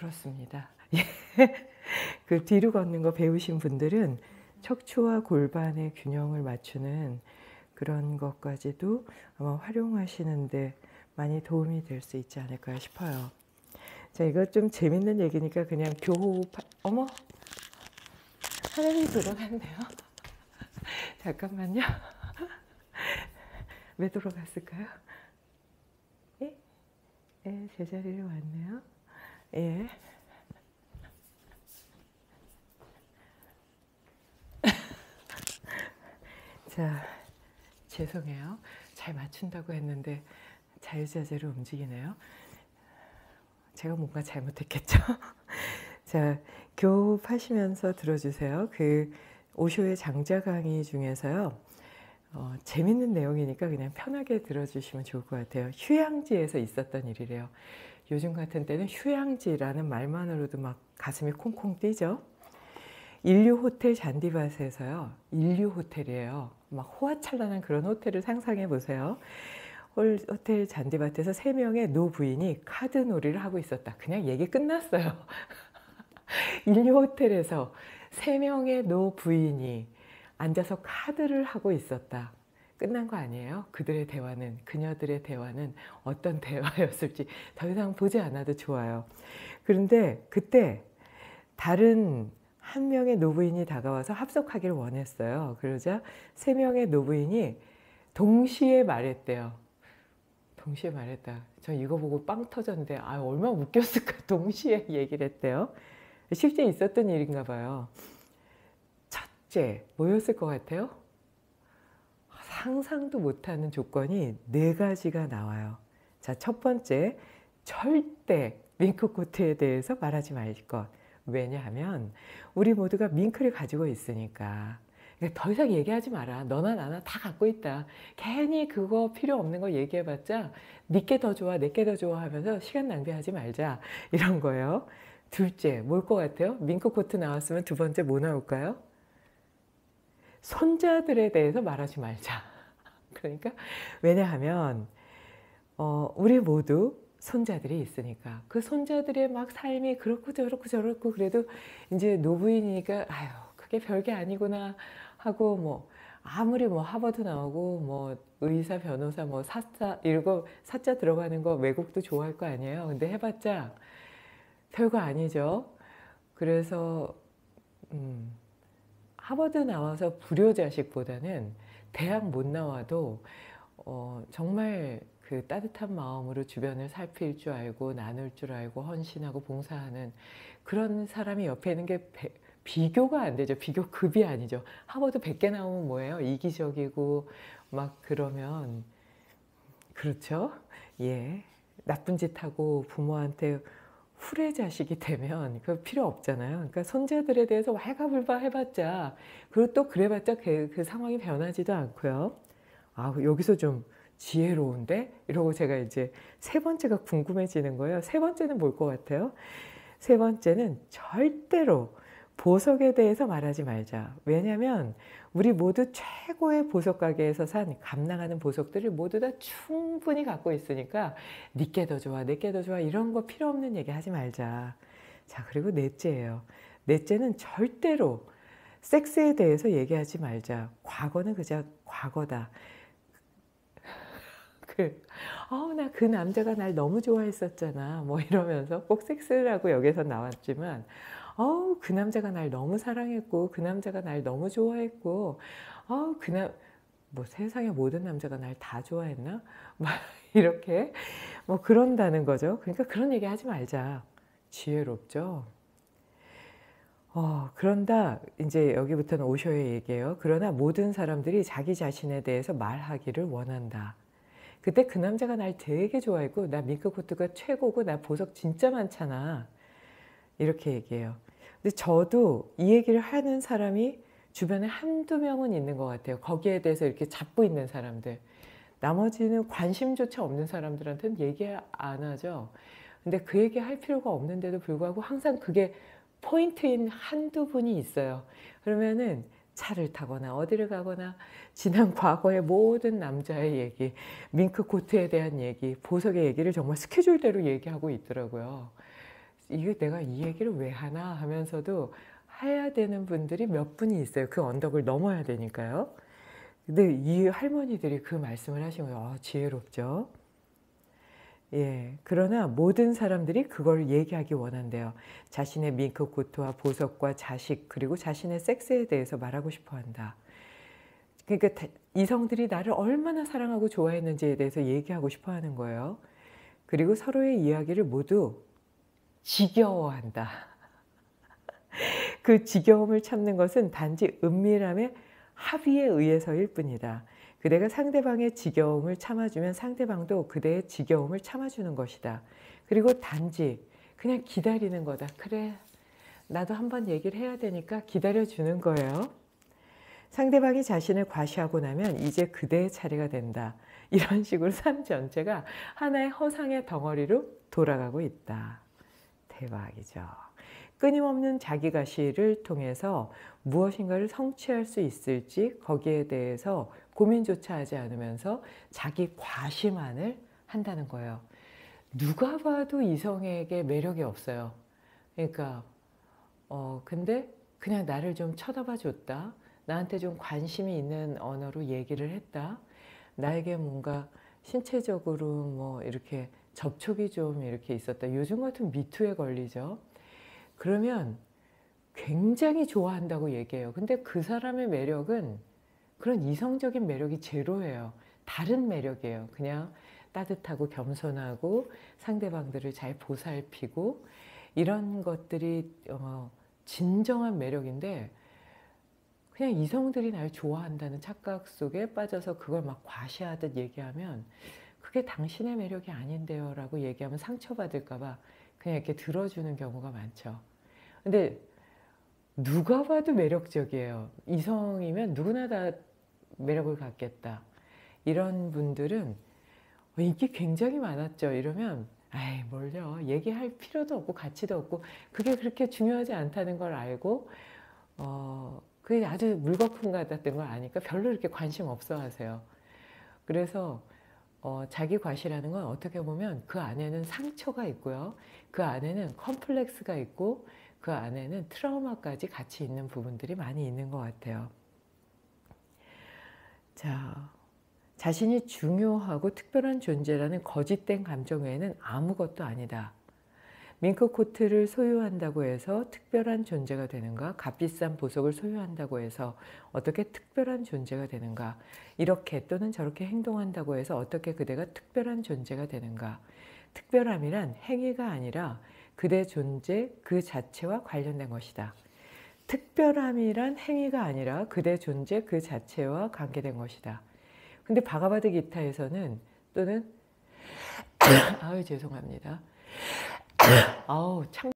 그렇습니다. 그 뒤로 걷는 거 배우신 분들은 척추와 골반의 균형을 맞추는 그런 것까지도 아마 활용하시는데 많이 도움이 될 수 있지 않을까 싶어요. 자, 이거 좀 재밌는 얘기니까 그냥 어머! 하늘이 돌아갔네요. 잠깐만요. 왜 돌아갔을까요? 예? 예, 제자리로 왔네요. 예. 자, 죄송해요. 잘 맞춘다고 했는데 자유자재로 움직이네요. 제가 뭔가 잘못했겠죠? 자, 교흡하시면서 들어주세요. 그 오쇼의 장자 강의 중에서요. 재밌는 내용이니까 그냥 편하게 들어주시면 좋을 것 같아요. 휴양지에서 있었던 일이래요. 요즘 같은 때는 휴양지라는 말만으로도 막 가슴이 콩콩 뛰죠. 인류 호텔 잔디밭에서요. 인류 호텔이에요. 막 호화찬란한 그런 호텔을 상상해 보세요. 호텔 잔디밭에서 3명의 노부인이 카드 놀이를 하고 있었다. 그냥 얘기 끝났어요. 인류 호텔에서 3명의 노부인이 앉아서 카드를 하고 있었다. 끝난 거 아니에요? 그들의 대화는, 그녀들의 대화는 어떤 대화였을지 더 이상 보지 않아도 좋아요. 그런데 그때 다른 한 명의 노부인이 다가와서 합석하기를 원했어요. 그러자 3명의 노부인이 동시에 말했대요. 동시에 말했다. 저 이거 보고 빵 터졌는데 얼마나 웃겼을까. 동시에 얘기를 했대요. 실제 있었던 일인가 봐요. 첫째, 뭐였을 것 같아요? 상상도 못하는 조건이 4가지가 나와요. 자, 첫 번째, 절대 밍크코트에 대해서 말하지 말 것. 왜냐하면 우리 모두가 밍크를 가지고 있으니까. 더 이상 얘기하지 마라. 너나 나나 다 갖고 있다. 괜히 그거 필요 없는 거 얘기해봤자 니께 더 좋아, 내게 더 좋아 하면서 시간 낭비하지 말자. 이런 거예요. 둘째, 뭘 것 같아요? 밍크코트 나왔으면 두 번째 뭐 나올까요? 손자들에 대해서 말하지 말자. 그러니까 왜냐하면 우리 모두 손자들이 있으니까 그 손자들의 막 삶이 그렇고 저렇고 그래도 이제 노부인이니까 그게 별게 아니구나 하고 뭐 아무리 뭐 하버드 나오고 뭐 의사 변호사 뭐 사자 이러고 사자 들어가는 거 외국도 좋아할 거 아니에요. 근데 해봤자 별거 아니죠. 그래서 하버드 나와서 불효자식보다는 대학 못 나와도 정말 그 따뜻한 마음으로 주변을 살필 줄 알고 나눌 줄 알고 헌신하고 봉사하는 그런 사람이 옆에 있는 게 비교가 안 되죠. 비교급이 아니죠. 하버드 100개 나오면 뭐예요? 이기적이고 막 그러면 그렇죠. 예, 나쁜 짓 하고 부모한테 후레자식이 되면 그 필요 없잖아요. 그러니까 손자들에 대해서 왈가불가 해봤자 그리고 또 그래봤자 그 상황이 변하지도 않고요. 여기서 좀 지혜로운데? 이러고 제가 이제 3번째가 궁금해지는 거예요. 3번째는 뭘 것 같아요? 3번째는 절대로 보석에 대해서 말하지 말자. 왜냐면 우리 모두 최고의 보석 가게에서 산 감당하는 보석들을 모두 다 충분히 갖고 있으니까 니께 더 좋아, 내게 더 좋아 이런 거 필요 없는 얘기 하지 말자. 자, 그리고 넷째예요. 넷째는 절대로 섹스에 대해서 얘기하지 말자. 과거는 그저 과거다. 나 그 남자가 날 너무 좋아했었잖아. 뭐 이러면서 꼭 섹스라고 여기서 나왔지만 그 남자가 날 너무 사랑했고 그 남자가 날 너무 좋아했고 뭐 세상의 모든 남자가 날 다 좋아했나? 막 이렇게 뭐 그런다는 거죠. 그러니까 그런 얘기 하지 말자. 지혜롭죠? 그런다 이제 여기부터는 오쇼의 얘기예요. 그러나 모든 사람들이 자기 자신에 대해서 말하기를 원한다. 그때 그 남자가 날 되게 좋아했고 나 밍크코트가 최고고 나 보석 진짜 많잖아. 이렇게 얘기해요. 근데 저도 이 얘기를 하는 사람이 주변에 한두 명은 있는 것 같아요. 거기에 대해서 이렇게 잡고 있는 사람들. 나머지는 관심조차 없는 사람들한테는 얘기 안 하죠. 근데 그 얘기 할 필요가 없는데도 불구하고 항상 그게 포인트인 한두 분이 있어요. 그러면은 차를 타거나 어디를 가거나 지난 과거의 모든 남자의 얘기, 밍크코트에 대한 얘기, 보석의 얘기를 정말 스케줄대로 얘기하고 있더라고요. 이게 내가 이 얘기를 왜 하나 하면서도 해야 되는 분들이 몇 분이 있어요. 그 언덕을 넘어야 되니까요. 근데 이 할머니들이 그 말씀을 하신 거예요. 지혜롭죠. 예, 그러나 모든 사람들이 그걸 얘기하기 원한대요. 자신의 밀크코트와 보석과 자식 그리고 자신의 섹스에 대해서 말하고 싶어 한다. 그러니까 이성들이 나를 얼마나 사랑하고 좋아했는지에 대해서 얘기하고 싶어 하는 거예요. 그리고 서로의 이야기를 모두 지겨워한다. 그 지겨움을 참는 것은 단지 은밀함의 합의에 의해서일 뿐이다. 그대가 상대방의 지겨움을 참아주면 상대방도 그대의 지겨움을 참아주는 것이다. 그리고 단지 그냥 기다리는 거다. 그래, 나도 한번 얘기를 해야 되니까 기다려주는 거예요. 상대방이 자신을 과시하고 나면 이제 그대의 차례가 된다. 이런 식으로 삶 전체가 하나의 허상의 덩어리로 돌아가고 있다. 대박이죠. 끊임없는 자기 과시를 통해서 무엇인가를 성취할 수 있을지 거기에 대해서 고민조차 하지 않으면서 자기 과시만을 한다는 거예요. 누가 봐도 이성에게 매력이 없어요. 그러니까 근데 그냥 나를 좀 쳐다봐 줬다. 나한테 좀 관심이 있는 언어로 얘기를 했다. 나에게 뭔가 신체적으로 뭐 이렇게 접촉이 좀 이렇게 있었다. 요즘 같은 미투에 걸리죠. 그러면 굉장히 좋아한다고 얘기해요. 근데 그 사람의 매력은 그런 이성적인 매력이 제로예요. 다른 매력이에요. 그냥 따뜻하고 겸손하고 상대방들을 잘 보살피고 이런 것들이 진정한 매력인데 그냥 이성들이 날 좋아한다는 착각 속에 빠져서 그걸 막 과시하듯 얘기하면 그게 당신의 매력이 아닌데요 라고 얘기하면 상처받을까 봐 그냥 이렇게 들어주는 경우가 많죠. 근데 누가 봐도 매력적이에요. 이성이면 누구나 다 매력을 갖겠다. 이런 분들은 인기 굉장히 많았죠. 이러면 아이 뭘요. 얘기할 필요도 없고 가치도 없고 그게 그렇게 중요하지 않다는 걸 알고 그게 아주 물거품 같았던 걸 아니까 별로 이렇게 관심 없어 하세요. 그래서 자기 과시라는 건 어떻게 보면 그 안에는 상처가 있고요. 그 안에는 컴플렉스가 있고 그 안에는 트라우마까지 같이 있는 부분들이 많이 있는 것 같아요. 자, 자신이 중요하고 특별한 존재라는 거짓된 감정 외에는 아무것도 아니다. 밍크코트를 소유한다고 해서 특별한 존재가 되는가? 값비싼 보석을 소유한다고 해서 어떻게 특별한 존재가 되는가? 이렇게 또는 저렇게 행동한다고 해서 어떻게 그대가 특별한 존재가 되는가? 특별함이란 행위가 아니라 그대 존재 그 자체와 관련된 것이다. 특별함이란 행위가 아니라 그대 존재 그 자체와 관계된 것이다. 근데 바가바드 기타에서는 또는 아유 죄송합니다. 아우 참